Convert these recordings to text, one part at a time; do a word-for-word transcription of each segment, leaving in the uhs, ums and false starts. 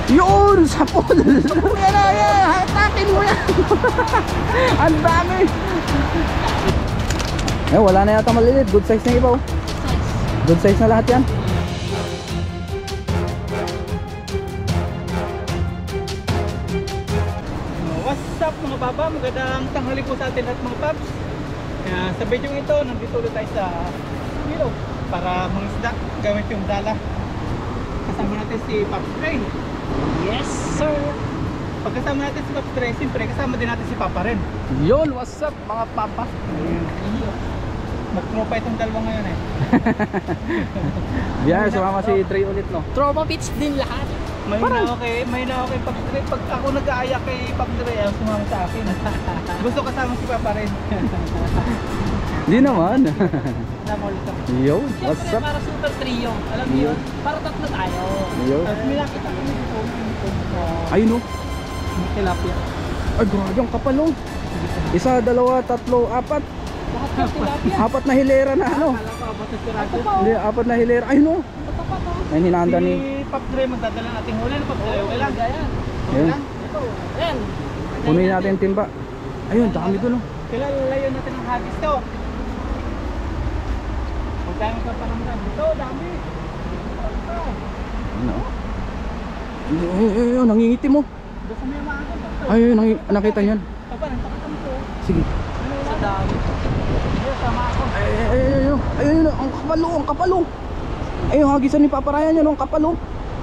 Yun! Sapol! Yan na yan! Hatakin mo yan! Ang dami! Eh, wala na yata malilit. Good size na iba oh. Good size na lahat yan. What's up mga baba? Magandang tanghali po sa atin at mga paps. Kaya sa video ito, nandito ulit tayo sa Ilog para mangisda gamit yung dala. Kasama natin si Pops Dre. Yes, sir. Pagkasama natin si Pops Dre, siyempre kasama din natin si Papa rin. Yun! What's up mga papa? Magtropa itong dalawa ngayon eh. Yan, sumama si Trey ulit no. Tropa pits din lahat. May na okay, may na okay Pops Dre. Pag ako nag-aaya kay Pops Dre, ayaw sumama sa akin. Gusto kasama si Papa rin. Hindi naman. Yo, what's Siyempre up? para super trio. Alam niyo yun? Para tatlo tayo. Yo. At may nakita kami dito. Ay no. May tilapia. Ay grabe ang kapal oh. Isa, dalawa, tatlo, apat. Lahat ng tilapia. Apat na hilera na ano. Akala ko abot na sirado. Ito pa, Hindi, apat na hilera. Ay no. ito pa to. Ay hinanda ni. Si Pops Dre magdadala natin huli na Pops Dre. Okay lang. Ayan. Ayun. Ito. Ayan. Punuin natin yung timba. Ayun, dami doon oh. Kilalayo natin ang hagis to. Huwag tayo magpaparamdam. Ito, dami. Ano? Ay, ay, ay, ay, nangingiti mo. Gusto mo yung mga to. Ay, ay, nangi- nakita niyan. Papa, nagpakatam to. Sige. Sa dami. Ayun, sama ako. Ay, ay, ay, ay, ay, ay, ay, ang kapalo, ang kapalo. Ay, yung hagisan ni Papa Ryan yan, ang kapalo.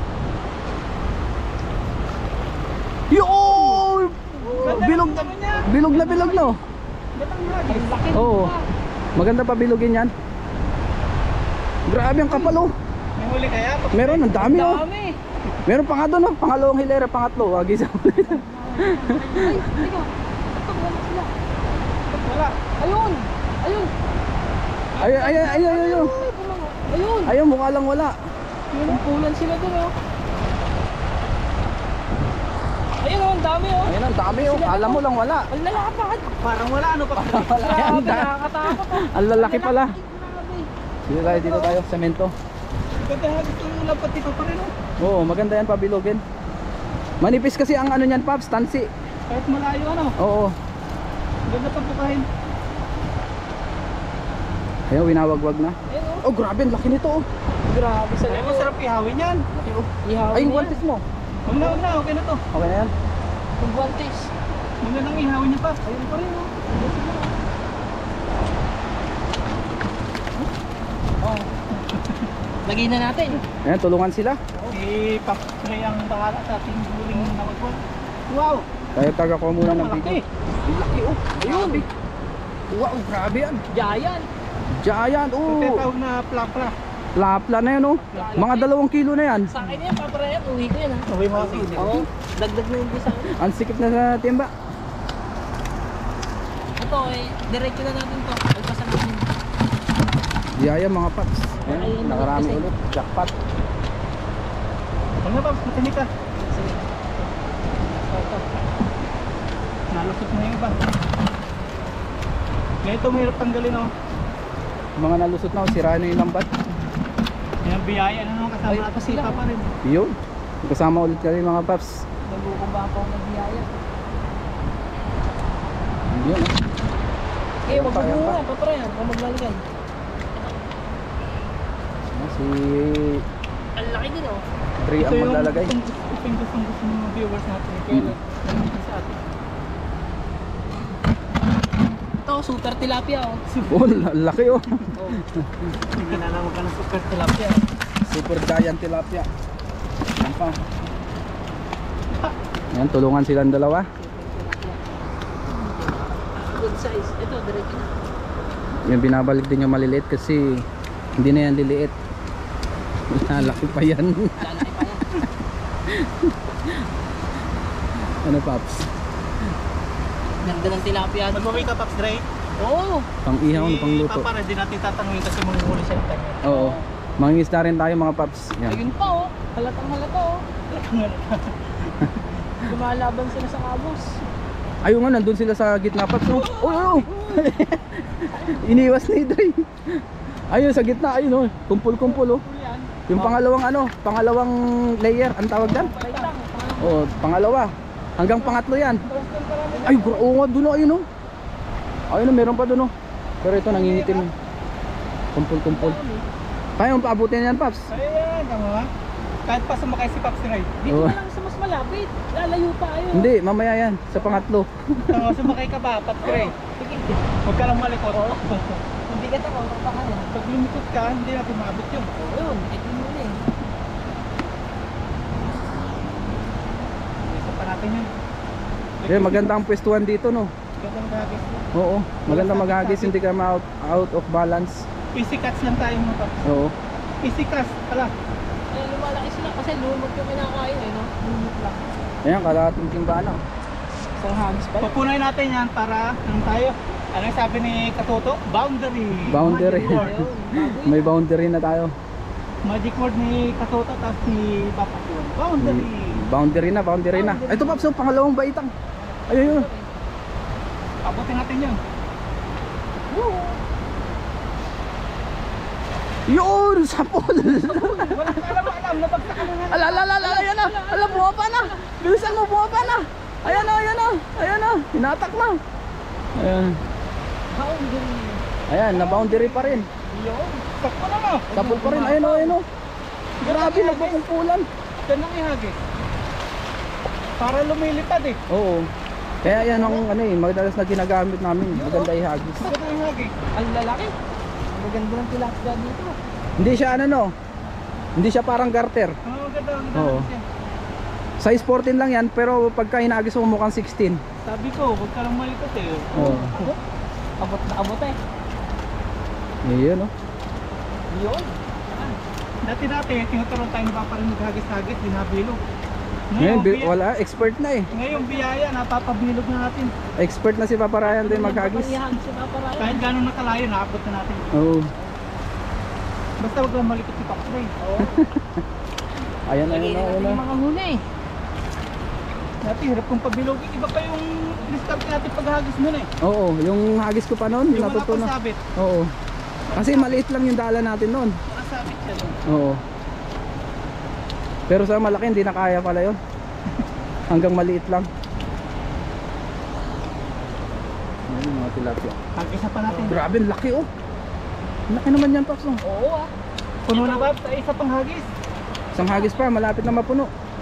Yun! Bilog, bilog na bilog na oh. Batang hagis. Laki Oo. Maganda pa bilogin yan. Grabe ang kapalo. May huli kaya? Pops Dre? Meron, ang dami oh. Dami. Meron pa nga doon oh, pangalawang hilera, pangatlo. Hagisan ulit. Ay, teka. Ito, wala sila. Wala. Ayun. Ayun. Ay, ay, ay, ay, ay, ay, ay. Ayun. Ayun, mukha lang wala. Kumpulan sila dun oh. Ayun oh, ang dami oh. Ayun, ang dami oh. Alam mo lang wala. Ang lalapad. Parang wala ano Pops Dre? Wala yan. Grabe, nakakatakot oh. Ang lalaki pala. Ay, grabe. Dito tayo, dito tayo, semento. Ganda hagis yung lapat ni Papa rin. Oh. Oo, maganda yan pabilogin. Manipis kasi ang ano niyan, Paps, tansi. Kahit malayo ano. Oo. Ganda pa pukahin. Ayun, winawagwag na. Ayun oh. Oh, grabe, ang laki nito oh. Grabe sa Ay, masarap ihawin yan. Ihawin Ay, yung na guantes mo. Huwag na, huwag na. Okay na to. Okay na yan. yan. Yung guantes. Huwag na nang ihawin niya pa. Ayun pa rin oh. Oh. Lagyan na natin. Ayan, tulungan sila. Si Pops Dre ang bahala sa ating huling nawagwag. Wow! Tayo taga ko muna ng Malaki. video. Ang laki oh. Ayun. Wow, grabe yan. Giant. Giant, Ito oh. yung tawag na plapla. Lapla na yan oh. Mga dalawang kilo na yan. Sa akin yan, paparehan. Uwi ko yan ha. Uwi mo kasi. Oo. Dagdag na yung bisa. Ang sikip na sa timba. Ito eh, diretso na natin to. Alpasan natin. Yaya mga Paps. Ay, Ayan, nakarami kasi- ulit. Jackpot. Huwag na Pops, matinig ka. Sige. Ito. Nalusot na yung iba. Ganito mahirap tanggalin oh. Mga nalusot na oh, sira na yung lambat. Yan ang biyaya na naman kasama Ay, natin si sila. Papa rin. Yun. Kasama ulit kami mga Paps. Nagkukumba pa ako ng biyaya. Yun oh. Eh, wag mo Kaya pa. muna. Paparehan. Huwag maglalagay. Si Ang laki din oh. Trey ang maglalagay. Ito yung gustong gusto ng mga viewers natin. Kaya lang, nandito sa atin. Ito, super tilapia oh. Oh, ang laki oh. Oh. Tingnan na naman ka ng super tilapia. Super giant tilapia. Yan pa. Yan, tulungan silang dalawa. Good size. Ito, diretso na. Yung binabalik din yung maliliit kasi hindi na yan liliit. Lalaki pa yan. Lalaki pa yan. Ano Paps? Ganda ng tilapia. Mag-uwi ka Pops Dre. Oo. Pang ihaw na pang Si luto. Papa rin, di natin tatanungin kasi manguhuli siya ng tayo. Oo. Mangingisda rin tayo mga Paps. Yan. Ayun pa oh. Halatang halata oh. Lumalaban sila sa kabos. Ayun nga, nandun sila sa gitna Paps. Oh, oh, oh. Iniwas ni Dre. Ayun sa gitna, ayun oh. Kumpul-kumpul oh. Yan. Yung pangalawang ano, pangalawang layer, ang tawag dyan? Paitang. Oh, pangalawa. Hanggang pangatlo yan. Boston karami na. Ay, gra- oo nga, doon o, ayun o. Ayun o, meron pa doon o. Pero ito, nangingitim. eh. Kumpul-kumpul. Kaya mo paabutin yan, Paps. Ayan, tama. Kahit pa sumakay si Pops Ray. Dito Oo. na lang sa mas malapit. Lalayo pa ayun. Hindi, mamaya yan, sa pangatlo. Tama, sumakay ka ba, Pops Ray? Sige. Huwag ka lang malikot. Hindi ka tako, pa ka yan. Pag lumikot ka, hindi natin maabot yun. Oo yun, ito mo na eh. Isa pa natin yun. Eh, maganda ang pwestuhan dito, no? Ganda maghagis. Oo, maganda maghagis, hindi ka ma-out out of balance. Easy cuts lang tayo mga Pops. Oo. Easy cuts, pala. Ay, lumalaki sila kasi lumot yung kinakain eh, no? Lumot lang. Ayan, kalating timba na. Isang hagis pa. Papunay natin yan para, anong tayo? Ano yung sabi ni Katoto? Boundary. Boundary. Magic word. Ayun, bago May boundary na tayo. Magic word ni Katoto tapos ni Papa yun. Boundary. Boundary na, boundary na. Ito, Paps, yung pangalawang baitang. Ayun, yun. Abutin natin yun. Yun, sapol. Wala ka alam, alam. Nabagsak ka na nga. Ala, ala, ala, ala, ayan na. Ala, bumaba na. Bilisan mo, bumaba na. Ayan na, ayan na. Ayan na, hinatak na. Ayan. Boundary. Ayan, na boundary pa rin. Yun. Sakpo na mo. Sapol pa rin, ayun o, ayun o. Grabe, nagpakumpulan. Yan ang ihagis. Para lumilipad eh. Oo. Kaya yan ang ano eh, madalas na ginagamit namin. Maganda ihagis. Maganda ang ihagis. Ang lalaki. Ang maganda ng tilapia dito. Hindi siya ano no. Hindi siya parang garter. Oo, maganda. Maganda. Oo. siya. Size fourteen lang yan, pero pagka hinagis mo mukhang sixteen. Sabi ko, huwag ka lang malikot eh. Oo. Abot na abot eh. Iyon no. Yun. Dati dati, tinuturuan tayo ni Papa rin maghagis-hagis, binabilo. Ngayon, bi- biya- wala, expert na eh. Ngayong biyaya, napapabilog na natin. Expert na si Papa Ryan din maghagis. Ihagis si Papa Ryan. Kahit gano'n nakalayo, naabot na natin. Oo. Basta huwag lang malikot si Papa Ray. Oo. Ayan, Lagay ayun na na, ayun natin na. yung mga huna eh. Dati, hirap kong pabilogin. Iba pa yung discount natin paghagis nun eh. Oo, yung hagis ko pa noon, Yung wala natuto pang na. sabit. Oo. Kasi maliit lang yung dala natin noon. Nakasabit siya nun. Oo. Pero sa malaki hindi na kaya pala yun. Hanggang maliit lang. Ayun mga tilapia. Hagisa pa natin. Grabe, ang laki oh. Ang laki naman yan, Paps. Oh. Oo ah. Puno na ba? Sa isa pang hagis. Isang hagis pa, malapit na mapuno.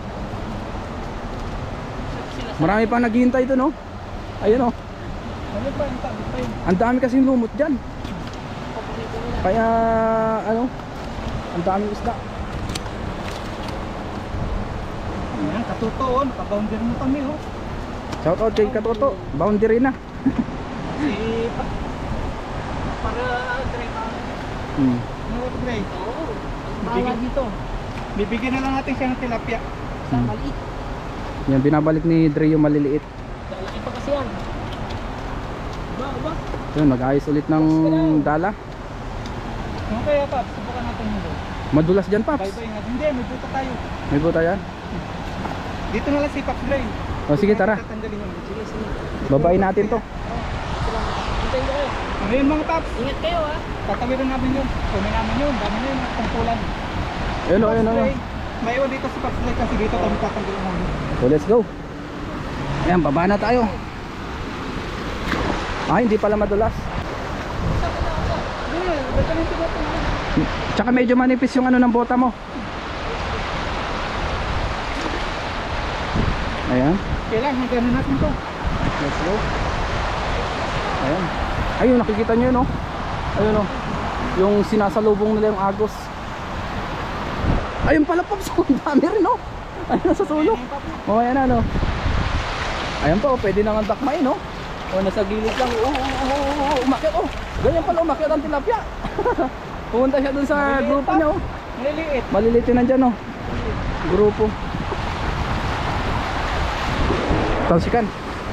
Sila sa Marami pang naghihintay doon, oh. Ayun oh. Ano pa? Ang sabit pa yun. Ang dami kasing lumot dyan. paborito nila. Kaya, ano, ang daming isda. Ayan, Katoto oh. Nakaboundary mo kami oh. Shout out kay Katoto. Boundary na. Si pa para drive. Hmm. Ano ba drive? Oo. Bawa dito. Bibigyan na lang natin siya ng tilapia. Sa Hmm. maliit. Yan, binabalik ni Dre yung maliliit. Lalaki pa kasi yan. Ba, ba? Yun, mag-ayos ulit ng dala. Ano kaya Paps? Subukan natin mo doon. Madulas dyan, Paps. Bye-bye nga. Hindi, may buto tayo. May buta yan. Dito na lang si Paps Dre. O sige, tara. Tatanggalin yun. Sige, sige. Babain natin to. Hintayin ko kayo. Ngayon mga Paps, Ingat kayo ah. tatawirin namin yun. Kunin namin yun. Dami na yun. Tungkulan. Ayun o, ayun o. May iwan dito si Paps Dre kasi dito kami tatanggalin namin. So let's go. Ayan, baba na tayo. Ah, hindi pala madulas. Hindi, ba't kami ito natin? Tsaka medyo manipis yung ano ng bota mo. Ayan, Kailangan hanggang natin to. let's go. Ayan. Ayun, nakikita nyo yun, oh. Ayun, oh. Yung sinasalubong nila yung agos. Ayun pala, Pops. Ang dami rin, oh. Ayun, nasa sulok. Oh, ayan na, no. Ayan pa, oh. Pwede nang dakmain, oh. Oh, nasa gilid lang. Oh, oh, oh, oh, oh. Umakyat, oh. Ganyan pala, umakyat ang tilapia. Pumunta siya dun sa Maliliit grupo pa. niya, oh. Maliliit. Maliliit yun nandyan, oh. Grupo. Talsikan.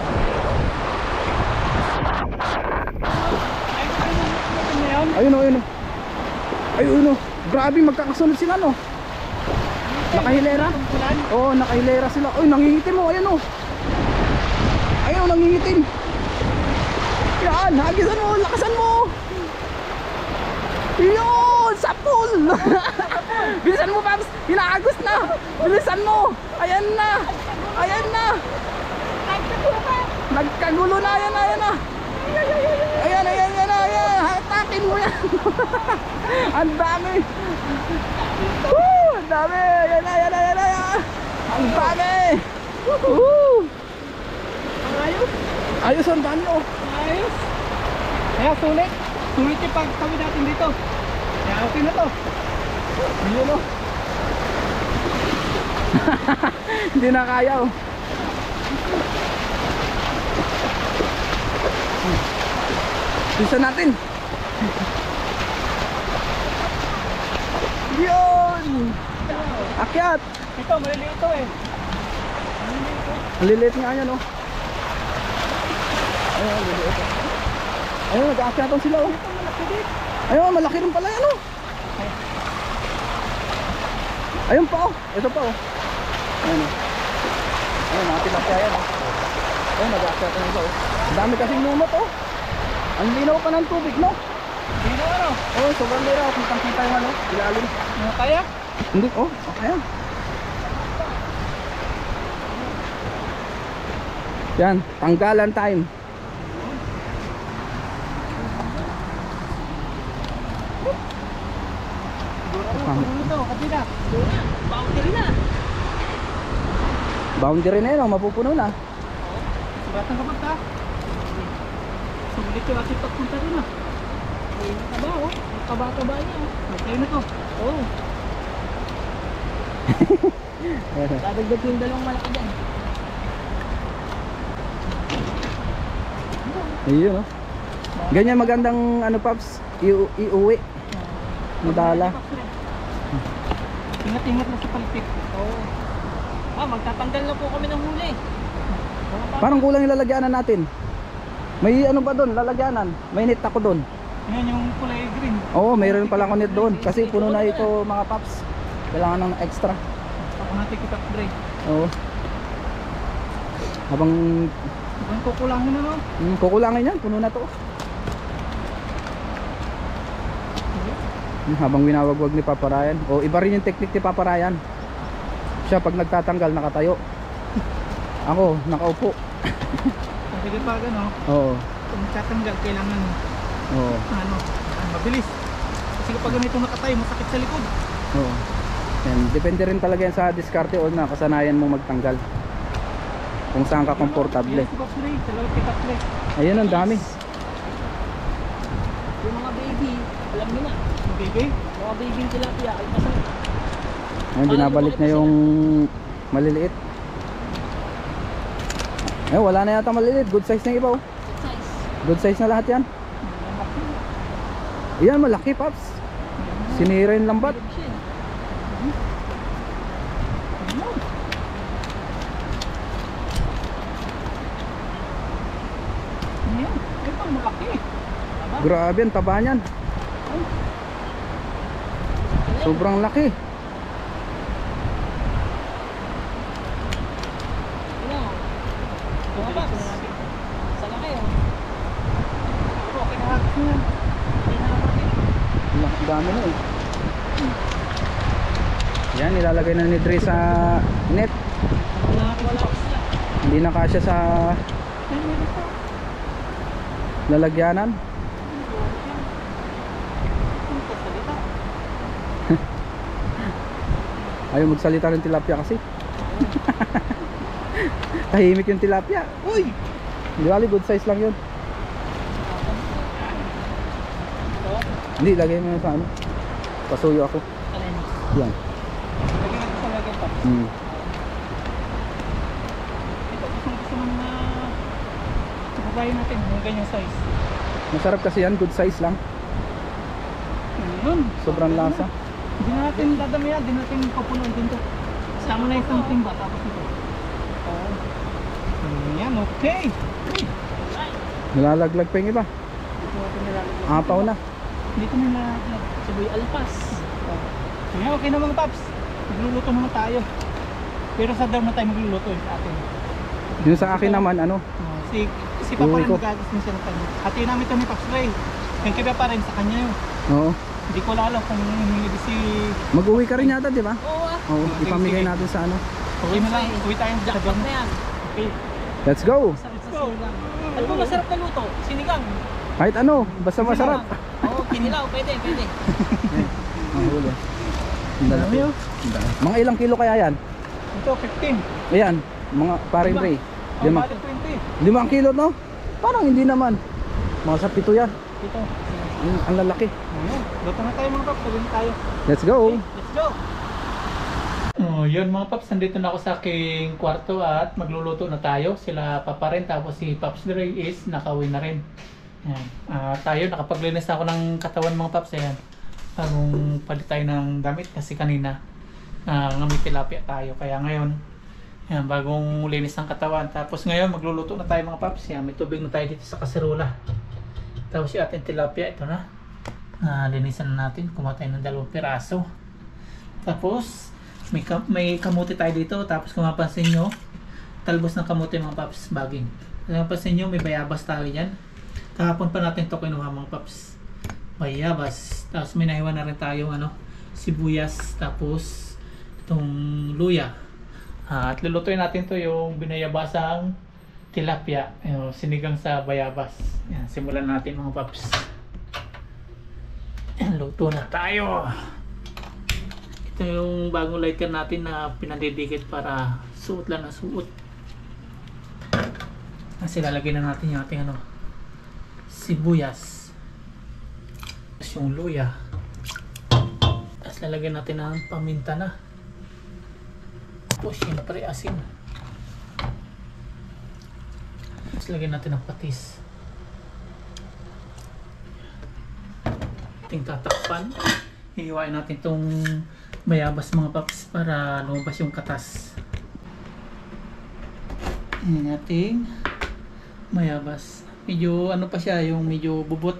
Ay, ano natin na yun? Ayun, oh, ayun, oh. Ayun, oh. Grabe, magkakasunod sila, no. Nakahilera. Tungkulan. Oo, oh, nakahilera sila. Uy, nangingitim, oh. Ayun, oh. Ayun, nangingitim. Yan, hagisan mo, lakasan mo. Yun, Sa pool! Bilisan mo, Paps! Inaagos na! Bilisan mo! Ayan na! Ayan na! Nagkagulo na! Ayan na! Ayan na! Ayan! Ayan! Ayan! Ayan! Hatakin mo yan! Ang dami! Woo! Ang dami! Ayan na! Ayan na! Ayan na! Ang dami! Woo! Ayos. Ayos ang dami, oh! Ayos. Kaya sulit. Sulit yung pagtawid natin dito. Kaya okay na to. Yun, oh! Hindi na kaya, oh! Bisa natin! Yun! Akyat! Ito, maliliit ito eh. Ang liliit nga yan, oh! Ayun, ang liliit, oh! Ayun, nag-aakyatan sila, oh! Ayun, malaki rin pala yan, oh! Ayun pa, oh! Ito pa, oh! Ayun, oh! Ayun, natin yan, oh! Ayun, nag-aakyatan nila, oh! Ang dami kasing lumot, oh! Ang linaw pa ng tubig, no? Hindi na ano. Oh, sobrang linaw. Kitang-kita yung ano, ilalim. Ano kaya? Hindi, oh, okay yan. Yan, tanggalan time. Ano to? Kapila. Boundary na. Boundary na yun, oh, mapupuno na. Suratang kapag ta. Sulit yung ating pagpunta rin ah. Ayun na ba, oh. Ang kaba-kaba niya, oh. Okay na to. Oo. Dadagdag yung dalawang malaki dyan. Ayun, oh. Ganyan magandang ano, Paps, iu iuwi. Madala. Ingat-ingat na sa palpit. Oo. Ah, magtatanggal na po kami ng huli. Parang kulang yung lalagyanan natin. May ano ba doon, lalagyanan? May net ako doon. Yan yung kulay green. Oo, mayroon pala ako net doon. Kasi puno na ito mga Paps. Kailangan ng extra. Ako natin kita break. Oo. Habang Ibang kukulangin na no? hmm, kukulangin yan, puno na to. Hmm, habang winawagwag ni Papa Ryan. O iba rin yung technique ni Papa Ryan. Siya pag nagtatanggal nakatayo. Ako nakaupo. Sige pa gano. Oo. Kung tatanggal kailangan Oo. ano, ah, mabilis. Kasi kapag ganito nakatayo, masakit sa likod. Oo. Yan, depende rin talaga yan sa diskarte o na kasanayan mo magtanggal. Kung saan ka komportable. Yes, box ray, dalawa kita play. Ayun, ang dami. Yung mga baby, alam nyo na. Baby, Mga baby tilapia, ay masarap. Ayun, binabalik na yung maliliit. Eh, wala na yata maliliit. Good size na iba, oh. Size. Good size na lahat yan. Yan, malaki, Paps. Sinira yung lambat. Ayan, ito malaki. Grabe, ang taba niyan. Sobrang laki. Ano? Mga box. Sa laki, oh. Okay na hagis na yan. Hindi na natin. Ang dami na eh. Yan, nilalagay na ni Dre sa net. Wala wala isla. Hindi na kasya sa lalagyanan. Ayaw magsalita ng tilapia kasi. Tahimik yung tilapia. Uy! Di bali, good size lang yun. Hindi, lagay mo yun sa ano. Pasuyo ako. Alin? Yan. Lagyan natin sa lagyan pa. Hmm. Ito, kung gusto mo na kababayan natin yung ganyang size. Masarap kasi yan, good size lang. Yun. Sobrang lasa. Hindi na natin dadamihan, hindi natin papunuan din to. Sama na isang timba, tapos ito. Oo. Ayan, okay. Nalalaglag pa yung iba. Dito natin nilalagyan. Apaw na. Dito na nilalagyan. Suboy alpas. Ayan, okay na mga paps. Magluluto naman tayo. Pero sa daw na tayo magluluto eh, sa atin. Yung sa akin naman, ano, Uh, si si Papa Uwi rin ko. mag-agis din siya ng kanya. Hatiin namin ito ni Paps Ray. Yung kiba pa rin sa kanya yun. oo. Hindi ko lalo kung hindi si... Mag-uwi ka rin yata, di ba? Oo ah. Oo, ipamigay natin sa ano. Uwi na lang, uwi tayo. Jackpot na yan. Okay. Let's go! Sarap sa sinigang. Ano ba masarap na luto? Sinigang. Kahit ano, basta masarap. Oo, kinilaw. Pwede, pwede. Mahuli. Ang lalaki. Dami, oh. Ang dami. Mga ilang kilo kaya yan? Ito, fifteen. Ayan, mga paring Ray. Oh, Lima. bali twenty. Limang kilo, no? Parang hindi naman. Mga sa pito yan. Ito. Ang, ang lalaki. Ayun. Luto na tayo mga paps. Tuloy na tayo. Let's go! Let's go. Oh, yun mga paps, nandito na ako sa aking kwarto at magluluto na tayo. Sila papa rin, tapos si Paps Dre is nakauwi na rin. Ayan. Ah, tayo, nakapaglinis ako ng katawan mga paps. Ayan. Bagong palit tayo ng damit kasi kanina uh, ngamit tilapia tayo. Kaya ngayon, ayan, bagong linis ng katawan. Tapos ngayon, magluluto na tayo mga paps. Ayan, may tubig na tayo dito sa kaserola. Tapos yung ating tilapia, ito na. Uh, linisan na natin. Kumuha tayo ng dalawang piraso. Tapos, may, kam may kamuti tayo dito. Tapos kung mapansin nyo, talbos ng kamuti mga paps, baging. Kung mapansin nyo, may bayabas tayo dyan. Kahapon pa natin ito kinuha mga paps. Bayabas. Tapos may nahiwa na rin tayo ano, sibuyas. Tapos itong luya. Uh, at lulutuin natin to yung binayabasang tilapia. Yung sinigang sa bayabas. Yan, simulan natin mga paps. Yan, luto na tayo. Ito yung bagong lighter natin na pinadidikit para suot lang na suot. Kasi lalagyan na natin yung ating ano, sibuyas. Tapos yung luya. Tapos lalagyan natin ng paminta na. Tapos syempre asin. Tapos lagyan natin ng patis. Ating tatakpan. Hihiwain natin itong bayabas mga paps para lumabas yung katas. Ayan ating bayabas. Medyo ano pa siya, yung medyo bubot.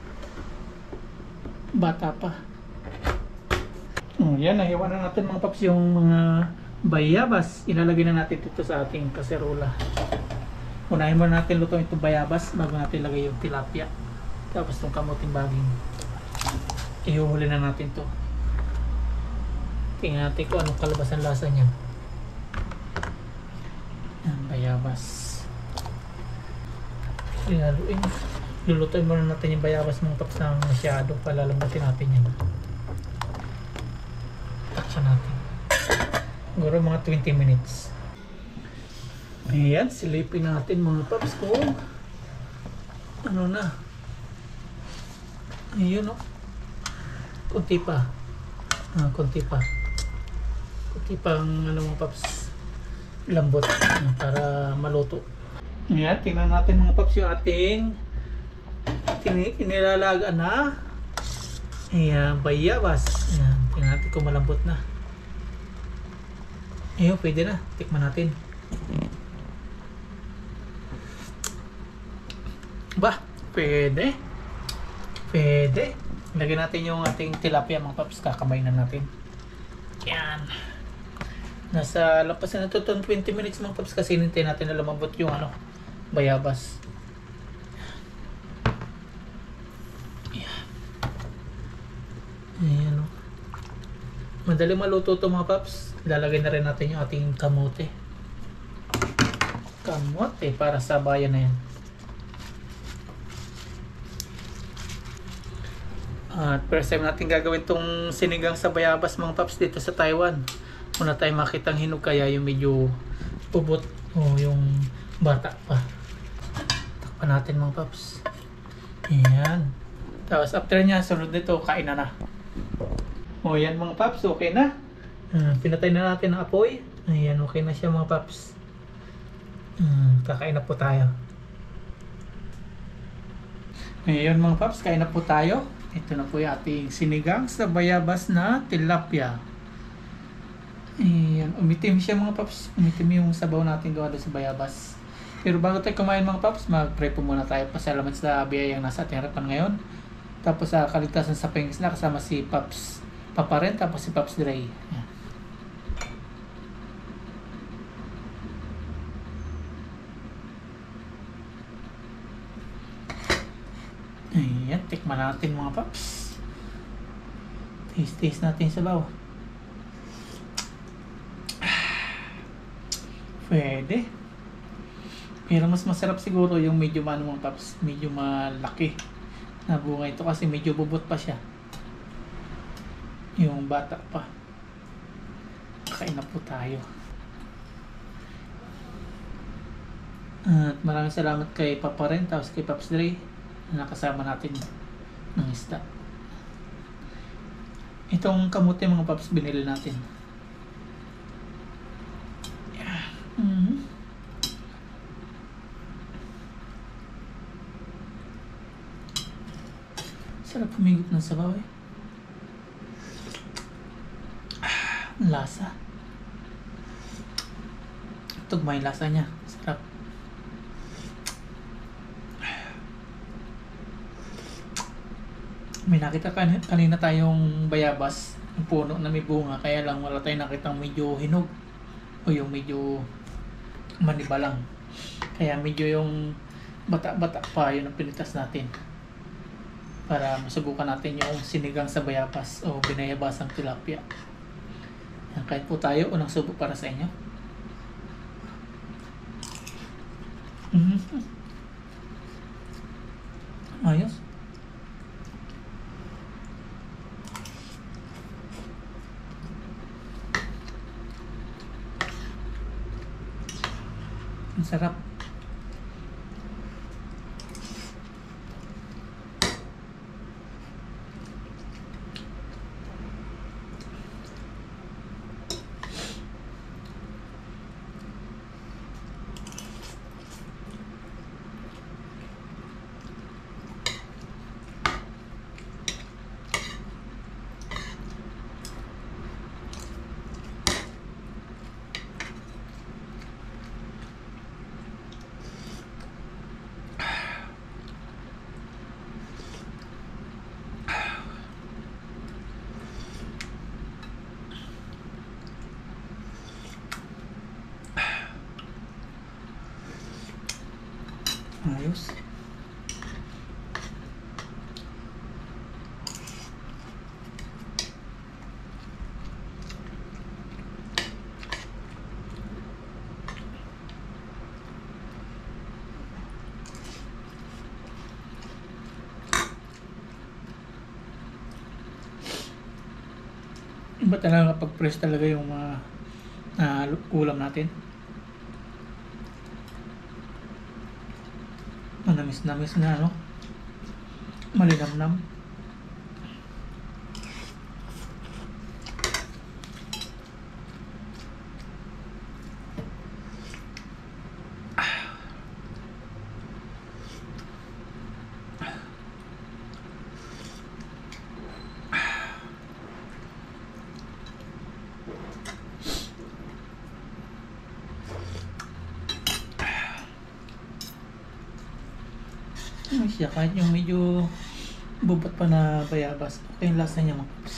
Bata pa. Oh, yan, nahiwa na natin mga paps yung mga bayabas. Ilalagay na natin dito sa ating kaserola. Unahin muna natin lutuin itong bayabas bago natin lagay yung tilapia. Tapos itong kamuting baging. Ihuhuli na natin to. Tingnan natin kung anong kalabasan lasa niya. Yan, bayabas. Ilaluin. Lulutuin muna natin yung bayabas mga paps na masyado. Palalambutin natin yan. Taksa natin. Siguro mga twenty minutes. Ayan, silipin natin mga paps ko. Ano na? Ayun o. Oh. Kunti pa. Ah, kunti pa. Kunti pang ano mga paps, lambot ah, para maluto. Ayan, tingnan natin mga paps yung ating inilalaga na. Ayan, bayabas. Ayan, tingnan natin kung malambot na. Ayun, pwede na. Tikman natin. Ba, pwede. Pwede. Lagyan natin yung ating tilapia mga paps. Kakamay na natin. Yan. Nasa lampasan na ito twenty minutes mga paps kasi hinintay natin na lumambot yung ano, bayabas. Yan. Ayan o. Madali maluto ito mga paps. Lalagay na rin natin yung ating kamote. Kamote para sa bayan na yan. At first time natin gagawin tong sinigang sa bayabas mga paps dito sa Taiwan. Muna tayo makitang hinog kaya yung medyo pubot o yung bata pa. Takpan natin mga paps. Ayan. Tapos after nya, sunod nito, kain na na. O yan mga paps, okay na. Uh, pinatay na natin ang apoy. Ayan, okay na siya mga paps. Uh, kakain na po tayo. Ayan mga paps, kain na po tayo. Ito na po yung ating sinigang sa bayabas na tilapia. Ayan, umitim siya mga paps. Umitim yung sabaw natin gawa doon sa bayabas. Pero bago tayo kumain mga paps, mag-pray po muna tayo. Pasalamat sa biyayang nasa ating harapan ngayon. Tapos sa kaligtasan sa pengis na kasama si Paps Papa rin, tapos si Paps Dre. Ayan. Ayan, tikman natin mga paps. Taste taste natin sa bawah. Pwede. Pero mas masarap siguro yung medyo ano mga paps, medyo malaki na bunga ito kasi medyo bubot pa siya. Yung bata pa. Kain na po tayo. At maraming salamat kay Papa Ren, tapos kay Paps Dre na nakasama natin ng isda. Itong kamote mga paps binili natin. Yeah. Mm-hmm. Sarap humigot ng sabaw eh. Ah, lasa. Tugma yung lasa niya. Sarap. May nakita kan kanina tayong bayabas, yung puno na may bunga, kaya lang wala tayong nakitang medyo hinog o yung medyo manibalang. Kaya medyo yung bata-bata pa yun ang pinitas natin para masubukan natin yung sinigang sa bayabas o binayabasang tilapia. Yan, kahit po tayo, unang subo para sa inyo. Mm-hmm. Ayos. Ang sarap. Ayos. Iba talaga kapag fresh talaga yung mga uh, ulam natin. Manamis-namis na ano, malinamnam. Ano siya, kahit yung medyo bubot pa na bayabas, okay yung lasa niya mga paps.